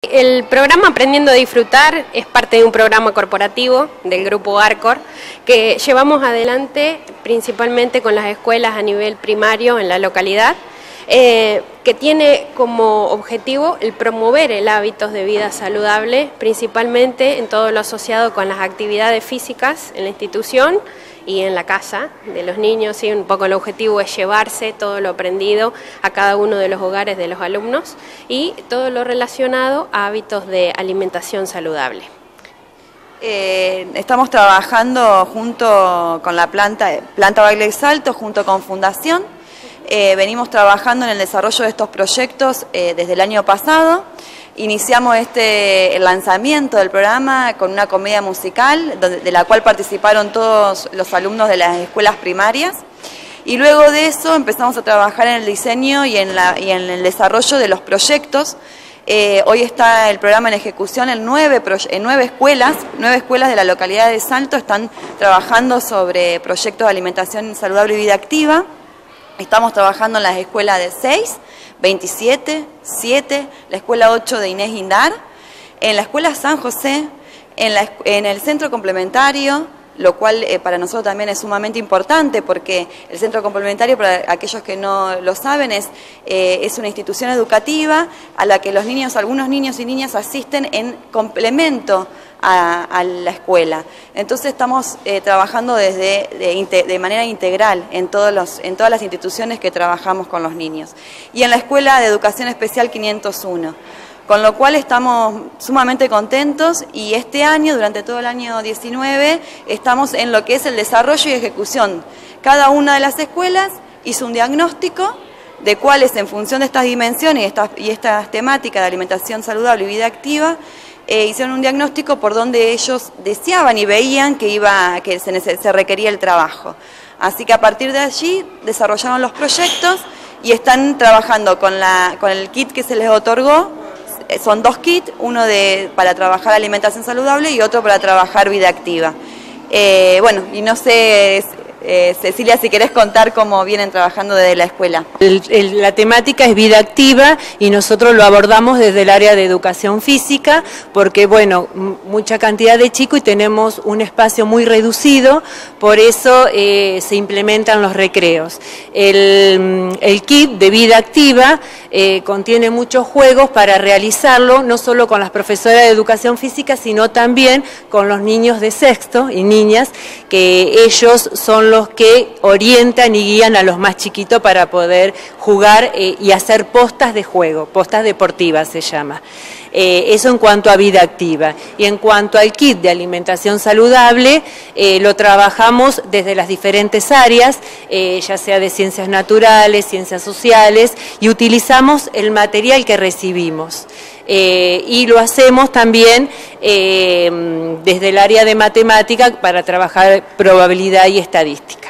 el programa Aprendiendo a Disfrutar es parte de un programa corporativo del Grupo Arcor que llevamos adelante principalmente con las escuelas a nivel primario en la localidad, que tiene como objetivo el promover el hábitos de vida saludable, principalmente en todo lo asociado con las actividades físicas en la institución y en la casa de los niños. ¿Sí? Un poco el objetivo es llevarse todo lo aprendido a cada uno de los hogares de los alumnos y todo lo relacionado a hábitos de alimentación saludable. Estamos trabajando junto con la planta Baile y Salto, junto con Fundación. Venimos trabajando en el desarrollo de estos proyectos desde el año pasado. Iniciamos el lanzamiento del programa con una comedia musical de la cual participaron todos los alumnos de las escuelas primarias, y luego de eso empezamos a trabajar en el diseño y en el desarrollo de los proyectos. Hoy está el programa en ejecución en nueve escuelas de la localidad de Salto. Están trabajando sobre proyectos de alimentación saludable y vida activa. Estamos trabajando en las escuelas de 6, 27, 7, la escuela 8 de Inés Guindar, en la escuela San José, en el centro complementario, lo cual para nosotros también es sumamente importante, porque el centro complementario, para aquellos que no lo saben, es una institución educativa a la que algunos niños y niñas asisten en complemento a la escuela. Entonces estamos trabajando de manera integral en todas las instituciones que trabajamos con los niños. Y en la Escuela de Educación Especial 501. Con lo cual estamos sumamente contentos, y este año, durante todo el año 19, estamos en lo que es el desarrollo y ejecución. Cada una de las escuelas hizo un diagnóstico de cuáles, en función de estas dimensiones y estas temáticas de alimentación saludable y vida activa, hicieron un diagnóstico por donde ellos deseaban y veían que se requería el trabajo. Así que a partir de allí desarrollaron los proyectos y están trabajando con el kit que se les otorgó. Son 2 kits, uno para trabajar alimentación saludable y otro para trabajar vida activa. Bueno, y no sé, Cecilia, si querés contar cómo vienen trabajando desde la escuela. La temática es vida activa y nosotros lo abordamos desde el área de educación física, porque bueno, mucha cantidad de chicos y tenemos un espacio muy reducido, por eso se implementan los recreos. El kit de vida activa contiene muchos juegos para realizarlo, no solo con las profesoras de educación física, sino también con los niños de sexto y niñas, que ellos son los que orientan y guían a los más chiquitos para poder jugar y hacer postas de juego, postas deportivas se llama. Eso en cuanto a vida activa. Y en cuanto al kit de alimentación saludable, lo trabajamos desde las diferentes áreas, ya sea de ciencias naturales, ciencias sociales, y utilizamos el material que recibimos. Y lo hacemos también desde el área de matemática para trabajar probabilidad y estadística.